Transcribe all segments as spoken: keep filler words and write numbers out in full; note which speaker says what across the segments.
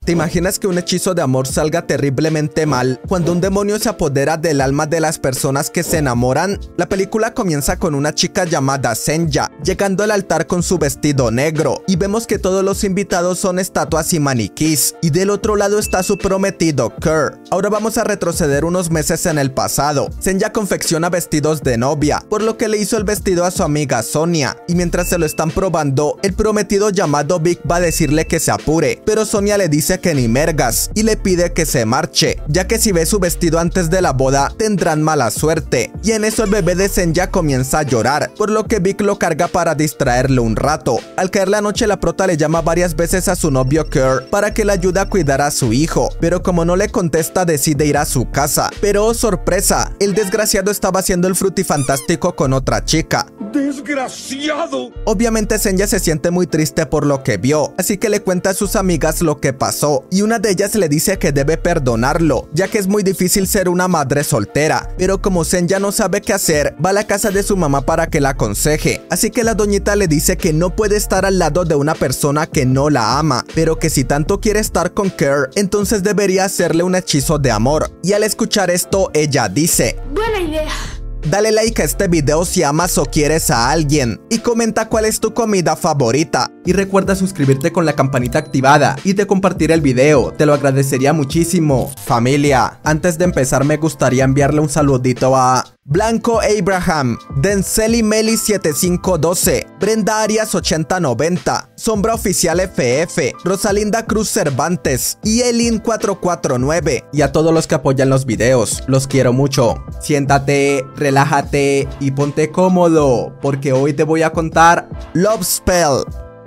Speaker 1: ¿Te imaginas que un hechizo de amor salga terriblemente mal cuando un demonio se apodera del alma de las personas que se enamoran? La película comienza con una chica llamada Senya llegando al altar con su vestido negro y vemos que todos los invitados son estatuas y maniquís y del otro lado está su prometido Kerr. Ahora vamos a retroceder unos meses en el pasado. Senya confecciona vestidos de novia, por lo que le hizo el vestido a su amiga Sonia y mientras se lo están probando, el prometido llamado Vic va a decirle que se apure, pero Sonia le dice que ni mergas y le pide que se marche, ya que si ve su vestido antes de la boda tendrán mala suerte. Y en eso el bebé de Senya comienza a llorar, por lo que Vic lo carga para distraerle un rato. Al caer la noche, la prota le llama varias veces a su novio Kerr para que le ayude a cuidar a su hijo, pero como no le contesta decide ir a su casa. Pero oh sorpresa, el desgraciado estaba haciendo el frutifantástico con otra chica.
Speaker 2: ¡Desgraciado!
Speaker 1: Obviamente Senya se siente muy triste por lo que vio, así que le cuenta a sus amigas lo que pasó y una de ellas le dice que debe perdonarlo, ya que es muy difícil ser una madre soltera, pero como Senya no sabe qué hacer, va a la casa de su mamá para que la aconseje, así que la doñita le dice que no puede estar al lado de una persona que no la ama, pero que si tanto quiere estar con Kerr, entonces debería hacerle un hechizo de amor, y al escuchar esto ella dice:
Speaker 3: buena idea.
Speaker 1: Dale like a este video si amas o quieres a alguien y comenta cuál es tu comida favorita. Y recuerda suscribirte con la campanita activada y de compartir el video, te lo agradecería muchísimo. Familia, antes de empezar me gustaría enviarle un saludito a Blanco Abraham, Denzeli Meli setenta y cinco doce, Brenda Arias ochenta noventa, Sombra Oficial F F, Rosalinda Cruz Cervantes y Elin cuatro cuatro nueve. Y a todos los que apoyan los videos, los quiero mucho. Siéntate, relájate y ponte cómodo, porque hoy te voy a contar Love Spell.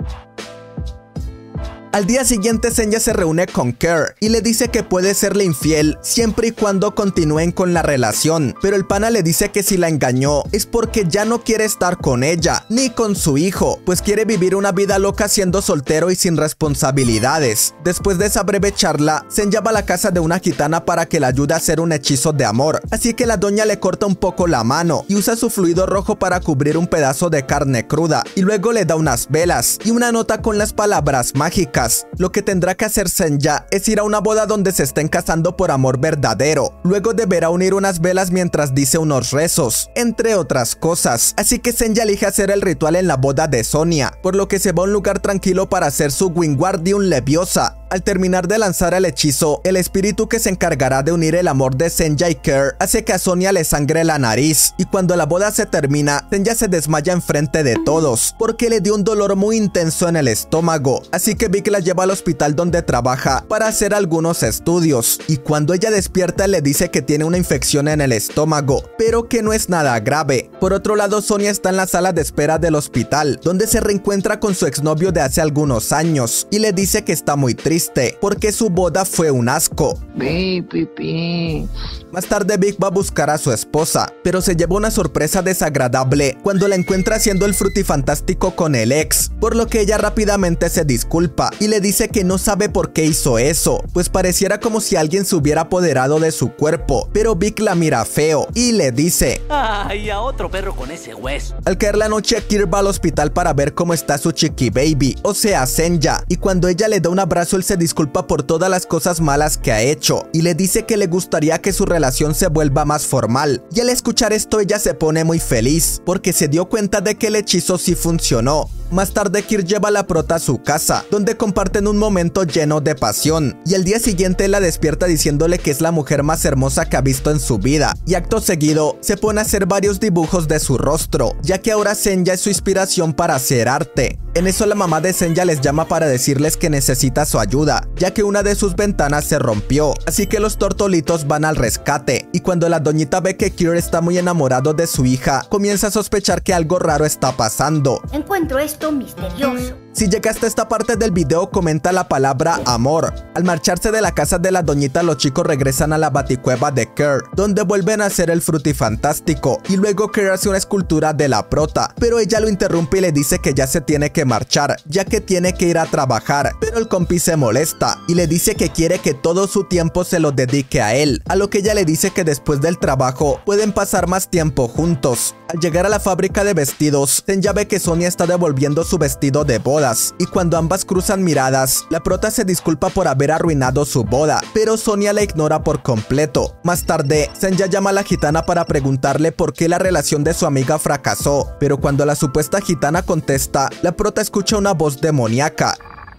Speaker 1: Al día siguiente Senya se reúne con Kerr y le dice que puede serle infiel siempre y cuando continúen con la relación, pero el pana le dice que si la engañó es porque ya no quiere estar con ella ni con su hijo, pues quiere vivir una vida loca siendo soltero y sin responsabilidades. Después de esa breve charla, Senya va a la casa de una gitana para que le ayude a hacer un hechizo de amor, así que la doña le corta un poco la mano y usa su fluido rojo para cubrir un pedazo de carne cruda y luego le da unas velas y una nota con las palabras mágicas. Lo que tendrá que hacer Senya es ir a una boda donde se estén casando por amor verdadero. Luego deberá unir unas velas mientras dice unos rezos, entre otras cosas. Así que Senya elige hacer el ritual en la boda de Sonia, por lo que se va a un lugar tranquilo para hacer su Wingardium Leviosa. Al terminar de lanzar el hechizo, el espíritu que se encargará de unir el amor de Senya y Kerr hace que a Sonia le sangre la nariz, y cuando la boda se termina, Senya se desmaya enfrente de todos, porque le dio un dolor muy intenso en el estómago, así que Vic la lleva al hospital donde trabaja para hacer algunos estudios, y cuando ella despierta le dice que tiene una infección en el estómago, pero que no es nada grave. Por otro lado, Sonia está en la sala de espera del hospital, donde se reencuentra con su exnovio de hace algunos años, y le dice que está muy triste porque su boda fue un asco. Más tarde Vic va a buscar a su esposa, pero se lleva una sorpresa desagradable cuando la encuentra haciendo el frutifantástico con el ex, por lo que ella rápidamente se disculpa y le dice que no sabe por qué hizo eso, pues pareciera como si alguien se hubiera apoderado de su cuerpo, pero Vic la mira feo y le dice:
Speaker 4: ¡ay, a otro perro con ese hueso!
Speaker 1: Al caer la noche, Kerr va al hospital para ver cómo está su chiqui baby, o sea Senya, y cuando ella le da un abrazo él se disculpa por todas las cosas malas que ha hecho y le dice que le gustaría que su relación se vuelva más formal. Y al escuchar esto ella se pone muy feliz porque se dio cuenta de que el hechizo sí funcionó. Más tarde Kerr lleva a la prota a su casa, donde comparten un momento lleno de pasión, y al día siguiente la despierta diciéndole que es la mujer más hermosa que ha visto en su vida, y acto seguido se pone a hacer varios dibujos de su rostro, ya que ahora Senya es su inspiración para hacer arte. En eso la mamá de Senya les llama para decirles que necesita su ayuda, ya que una de sus ventanas se rompió, así que los tortolitos van al rescate, y cuando la doñita ve que Kerr está muy enamorado de su hija, comienza a sospechar que algo raro está pasando.
Speaker 3: Encuentro esto misterioso.
Speaker 1: Si llegaste a esta parte del video, comenta la palabra amor. Al marcharse de la casa de la doñita, los chicos regresan a la baticueva de Kerr, donde vuelven a hacer el frutifantástico, y luego Kerr hace una escultura de la prota, pero ella lo interrumpe y le dice que ya se tiene que marchar, ya que tiene que ir a trabajar, pero el compi se molesta y le dice que quiere que todo su tiempo se lo dedique a él, a lo que ella le dice que después del trabajo pueden pasar más tiempo juntos. Al llegar a la fábrica de vestidos, Senya ve que Sonia está devolviendo su vestido de boda, bodas, y cuando ambas cruzan miradas, la prota se disculpa por haber arruinado su boda, pero Sonia la ignora por completo. Más tarde, Senja llama a la gitana para preguntarle por qué la relación de su amiga fracasó, pero cuando la supuesta gitana contesta, la prota escucha una voz demoníaca.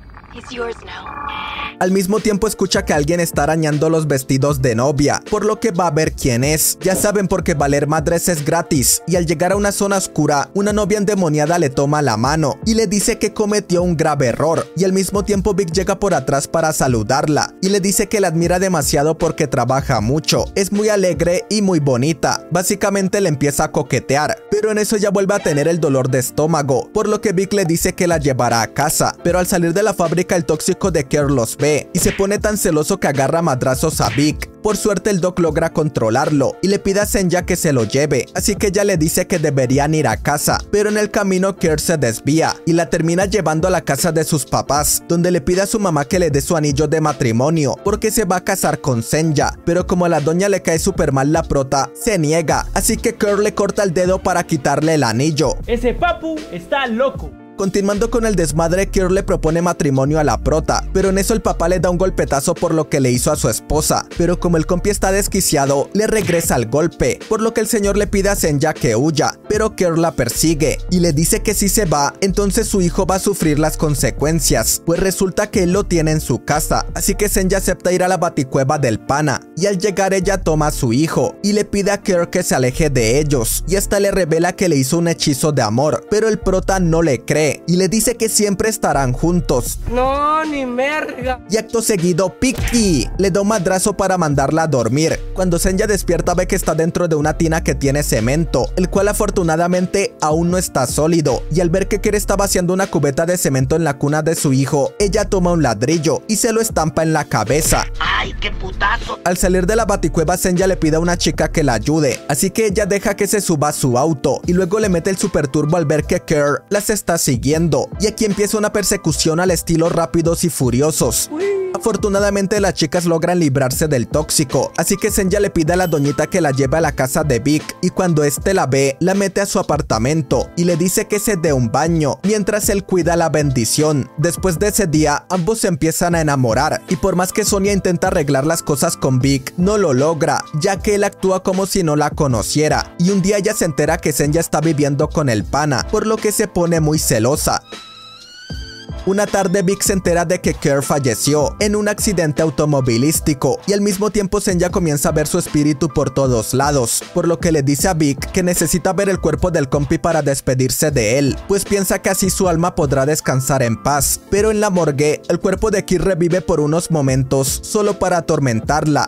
Speaker 1: Al mismo tiempo escucha que alguien está arañando los vestidos de novia, por lo que va a ver quién es. Ya saben, porque valer madres es gratis, y al llegar a una zona oscura, una novia endemoniada le toma la mano y le dice que cometió un grave error, y al mismo tiempo Vic llega por atrás para saludarla y le dice que la admira demasiado porque trabaja mucho, es muy alegre y muy bonita. Básicamente le empieza a coquetear, pero en eso ya vuelve a tener el dolor de estómago, por lo que Vic le dice que la llevará a casa, pero al salir de la fábrica el tóxico de Kerr los ve y se pone tan celoso que agarra madrazos a Vic. Por suerte el Doc logra controlarlo y le pide a Senja que se lo lleve, así que ella le dice que deberían ir a casa, pero en el camino Kerr se desvía y la termina llevando a la casa de sus papás, donde le pide a su mamá que le dé su anillo de matrimonio porque se va a casar con Senja, pero como a la doña le cae súper mal la prota, se niega, así que Kerr le corta el dedo para quitarle el anillo.
Speaker 5: Ese papu está loco.
Speaker 1: Continuando con el desmadre, Kerr le propone matrimonio a la prota, pero en eso el papá le da un golpetazo por lo que le hizo a su esposa, pero como el compi está desquiciado, le regresa el golpe, por lo que el señor le pide a Senja que huya, pero Kerr la persigue y le dice que si se va, entonces su hijo va a sufrir las consecuencias, pues resulta que él lo tiene en su casa, así que Senja acepta ir a la baticueva del pana, y al llegar ella toma a su hijo y le pide a Kerr que se aleje de ellos, y hasta le revela que le hizo un hechizo de amor, pero el prota no le cree y le dice que siempre estarán juntos.
Speaker 5: No, ni merga.
Speaker 1: Y acto seguido, Piki le da un madrazo para mandarla a dormir. Cuando Senja despierta ve que está dentro de una tina que tiene cemento, el cual afortunadamente aún no está sólido, y al ver que Kerr está vaciando una cubeta de cemento en la cuna de su hijo, ella toma un ladrillo y se lo estampa en la cabeza.
Speaker 4: ¡Ay, qué putazo!
Speaker 1: Al salir de la baticueva, Senja le pide a una chica que la ayude, así que ella deja que se suba a su auto y luego le mete el super turbo al ver que Kerr las está siguiendo. Y aquí empieza una persecución al estilo Rápidos y Furiosos. Afortunadamente las chicas logran librarse del tóxico, así que Senja le pide a la doñita que la lleve a la casa de Vic, y cuando este la ve, la mete a su apartamento y le dice que se dé un baño, mientras él cuida la bendición. Después de ese día, ambos se empiezan a enamorar, y por más que Sonia intenta arreglar las cosas con Vic, no lo logra, ya que él actúa como si no la conociera, y un día ella se entera que Senja está viviendo con el pana, por lo que se pone muy celosa. Una tarde Vic se entera de que Kerr falleció en un accidente automovilístico y al mismo tiempo Senja comienza a ver su espíritu por todos lados, por lo que le dice a Vic que necesita ver el cuerpo del compi para despedirse de él, pues piensa que así su alma podrá descansar en paz, pero en la morgue el cuerpo de Kerr revive por unos momentos solo para atormentarla.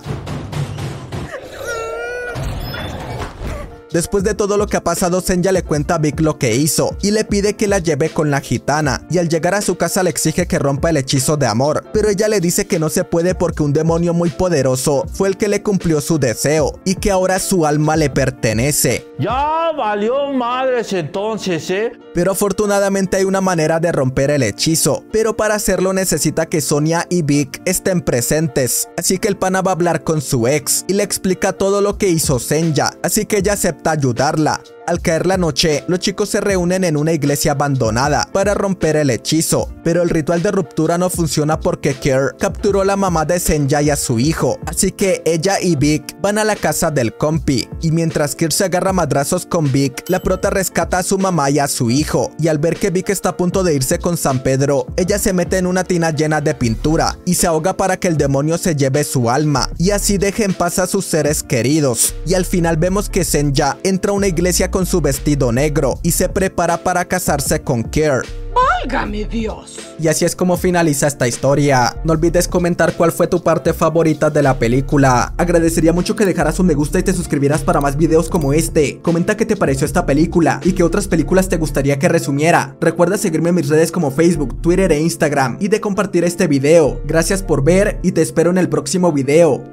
Speaker 1: Después de todo lo que ha pasado, Senja le cuenta a Vic lo que hizo y le pide que la lleve con la gitana, y al llegar a su casa le exige que rompa el hechizo de amor, pero ella le dice que no se puede porque un demonio muy poderoso fue el que le cumplió su deseo y que ahora su alma le pertenece.
Speaker 5: Ya valió madres entonces, ¿eh?
Speaker 1: Pero afortunadamente hay una manera de romper el hechizo, pero para hacerlo necesita que Sonia y Vic estén presentes, así que el pana va a hablar con su ex y le explica todo lo que hizo Senja, así que ella acepta ayudarla. Al caer la noche, los chicos se reúnen en una iglesia abandonada para romper el hechizo, pero el ritual de ruptura no funciona porque Kerr capturó a la mamá de Senja y a su hijo, así que ella y Vic van a la casa del compi, y mientras Kerr se agarra madrazos con Vic, la prota rescata a su mamá y a su hijo, y al ver que Vic está a punto de irse con San Pedro, ella se mete en una tina llena de pintura y se ahoga para que el demonio se lleve su alma y así deje en paz a sus seres queridos. Y al final vemos que Senja entra a una iglesia con su vestido negro y se prepara para casarse con Kerr.
Speaker 6: ¡Válgame Dios!
Speaker 1: Y así es como finaliza esta historia. No olvides comentar cuál fue tu parte favorita de la película. Agradecería mucho que dejaras un me gusta y te suscribieras para más videos como este. Comenta qué te pareció esta película y qué otras películas te gustaría que resumiera. Recuerda seguirme en mis redes como Facebook, Twitter e Instagram y de compartir este video. Gracias por ver y te espero en el próximo video.